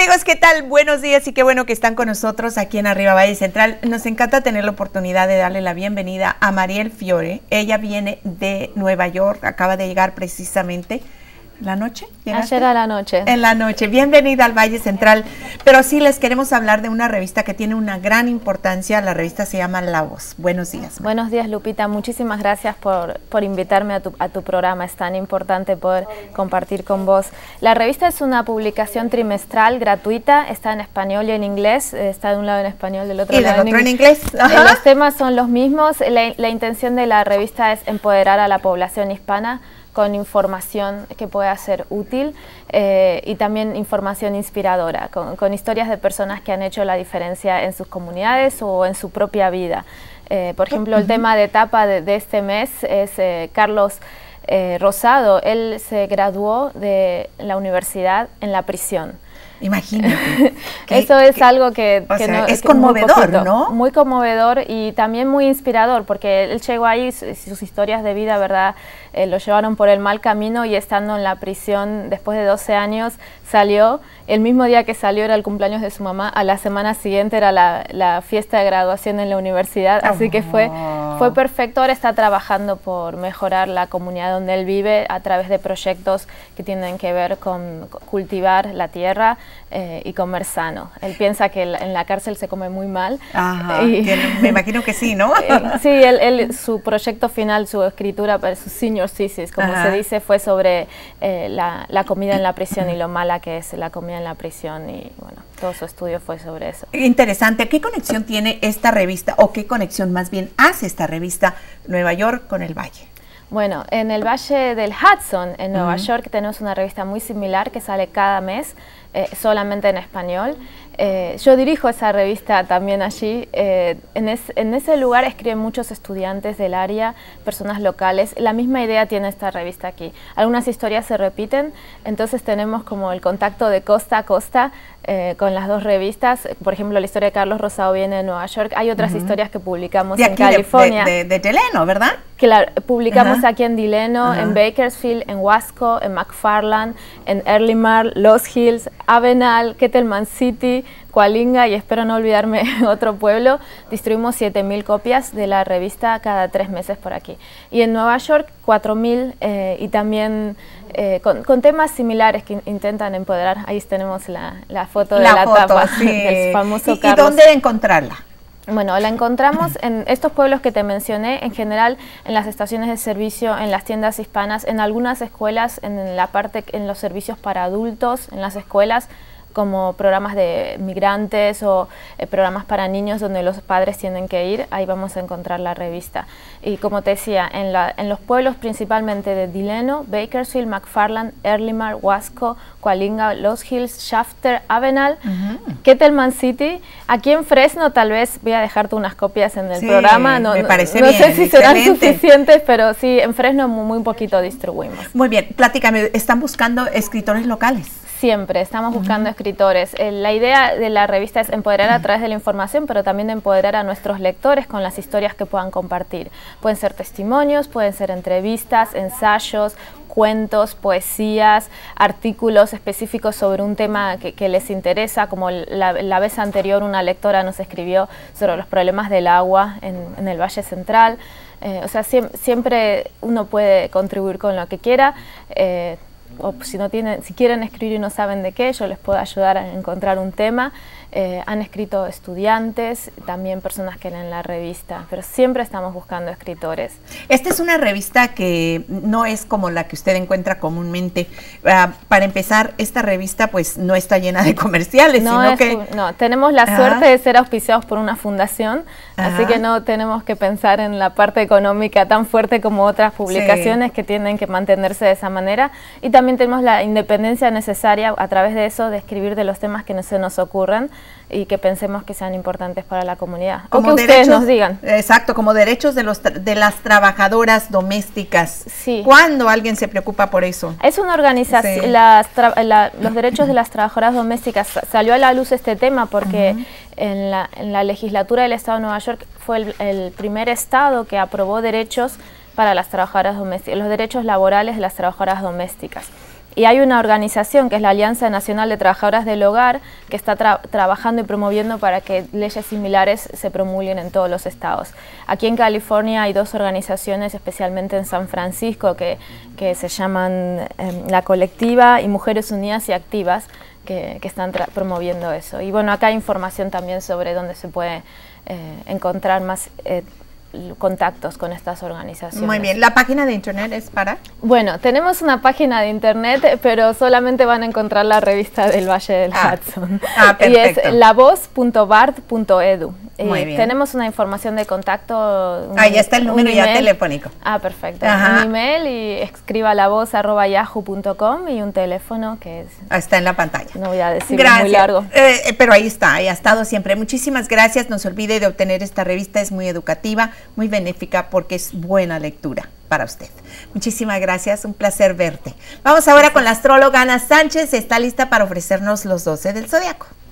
amigos, ¿qué tal? Buenos días y qué bueno que están con nosotros aquí en Arriba Valle Central. Nos encanta tener la oportunidad de darle la bienvenida a Mariel Fiore. Ella viene de Nueva York, acaba de llegar precisamente ¿la noche? ¿Llegaste? Ayer a la noche. En la noche. Bienvenida al Valle Central. Pero sí les queremos hablar de una revista que tiene una gran importancia. La revista se llama La Voz. Buenos días. Buenos días, Lupita. Muchísimas gracias por invitarme a tu programa. Es tan importante poder compartir con vos. La revista es una publicación trimestral gratuita. Está en español y en inglés. Está de un lado en español, del otro lado en inglés. Los temas son los mismos. La intención de la revista es empoderar a la población hispana con información que pueda ser útil y también información inspiradora, con historias de personas que han hecho la diferencia en sus comunidades o en su propia vida. Por ejemplo, el tema de etapa de este mes es Carlos Rosado. Él se graduó de la universidad en la prisión. Imagínate. Eso es algo que no, es conmovedor, ¿no? Muy conmovedor y también muy inspirador, porque él llegó ahí, sus historias de vida, ¿verdad? Lo llevaron por el mal camino y estando en la prisión después de 12 años salió. El mismo día que salió era el cumpleaños de su mamá, a la semana siguiente era la fiesta de graduación en la universidad, así que fue perfecto. Ahora está trabajando por mejorar la comunidad donde él vive a través de proyectos que tienen que ver con cultivar la tierra y comer sano. Él piensa que en la cárcel se come muy mal. Ajá, me imagino que sí, ¿no? Sí, su proyecto final, su escritura, su senior thesis, como se dice, fue sobre la comida en la prisión y lo mala que es la comida en la prisión, y bueno, todo su estudio fue sobre eso. Interesante. ¿Qué conexión tiene esta revista, o qué conexión más bien hace esta revista Nueva York con el Valle? Bueno, en el Valle del Hudson, en Nueva York, tenemos una revista muy similar que sale cada mes, solamente en español. Yo dirijo esa revista también allí. En ese lugar escriben muchos estudiantes del área, personas locales. La misma idea tiene esta revista aquí. Algunas historias se repiten, entonces tenemos como el contacto de costa a costa con las dos revistas. Por ejemplo, la historia de Carlos Rosado viene de Nueva York. Hay otras historias que publicamos en California. De Delano, ¿verdad? Claro, publicamos aquí en Delano, en Bakersfield, en Wasco, en McFarland, en Early Mar, Los Hills, Avenal, Kettleman City, Coalinga y espero no olvidarme otro pueblo. Distribuimos 7.000 copias de la revista cada 3 meses por aquí. Y en Nueva York 4.000 y también con temas similares que intentan empoderar. Ahí tenemos la foto de la tapa del famoso Carlos. ¿Y dónde encontrarla? Bueno, la encontramos en estos pueblos que te mencioné, en general en las estaciones de servicio, en las tiendas hispanas, en algunas escuelas, en los servicios para adultos, en las escuelas, como programas de migrantes o programas para niños donde los padres tienen que ir. Ahí vamos a encontrar la revista. Y como te decía, en los pueblos principalmente de Delano, Bakersfield, McFarland, Early Mar, Wasco, Coalinga, Los Hills, Shafter, Avenal, Kettleman City. Aquí en Fresno tal vez voy a dejarte unas copias en el programa. No sé si serán suficientes, pero sí, en Fresno muy poquito distribuimos. Muy bien, platícame, ¿están buscando escritores locales? Siempre, estamos buscando escritores. La idea de la revista es empoderar a través de la información, pero también de empoderar a nuestros lectores con las historias que puedan compartir. Pueden ser testimonios, pueden ser entrevistas, ensayos, cuentos, poesías, artículos específicos sobre un tema que les interesa, como la vez anterior una lectora nos escribió sobre los problemas del agua en el Valle Central. O sea, siempre uno puede contribuir con lo que quiera. O si quieren escribir y no saben de qué, yo les puedo ayudar a encontrar un tema. Han escrito estudiantes, también personas que leen la revista, pero siempre estamos buscando escritores. Esta es una revista que no es como la que usted encuentra comúnmente. Para empezar, esta revista pues no está llena de comerciales, no, tenemos la suerte de ser auspiciados por una fundación, así que no tenemos que pensar en la parte económica tan fuerte como otras publicaciones que tienen que mantenerse de esa manera. Y también tenemos la independencia necesaria a través de eso, de escribir de los temas que se nos ocurran y que pensemos que sean importantes para la comunidad. Como o que ustedes nos digan. Exacto, como derechos de las trabajadoras domésticas. Sí. ¿Cuándo alguien se preocupa por eso? Es una organización, los derechos de las trabajadoras domésticas, salió a la luz este tema porque en la legislatura del Estado de Nueva York fue el primer estado que aprobó derechos para las trabajadoras domésticas, los derechos laborales de las trabajadoras domésticas. Y hay una organización que es la Alianza Nacional de Trabajadoras del Hogar que está trabajando y promoviendo para que leyes similares se promulguen en todos los estados. Aquí en California hay 2 organizaciones, especialmente en San Francisco, que se llaman La Colectiva y Mujeres Unidas y Activas, que están promoviendo eso. Y bueno, acá hay información también sobre dónde se puede encontrar más contactos con estas organizaciones. Muy bien, ¿la página de internet es para? Bueno, tenemos una página de internet, pero solamente van a encontrar la revista del Valle del Hudson. Y es lavoz.bard.edu. Muy bien. Tenemos una información de contacto. Ahí está el número ya telefónico. Perfecto. Un email y escriba lavoz@yahoo.com y un teléfono que es... Está en la pantalla. No voy a decir muy largo. Pero ahí está, ahí ha estado siempre. Muchísimas gracias. No se olvide de obtener esta revista, es muy educativa, muy benéfica porque es buena lectura para usted. Muchísimas gracias, un placer verte. Vamos ahora con la astróloga Ana Sánchez, está lista para ofrecernos los 12 del zodiaco.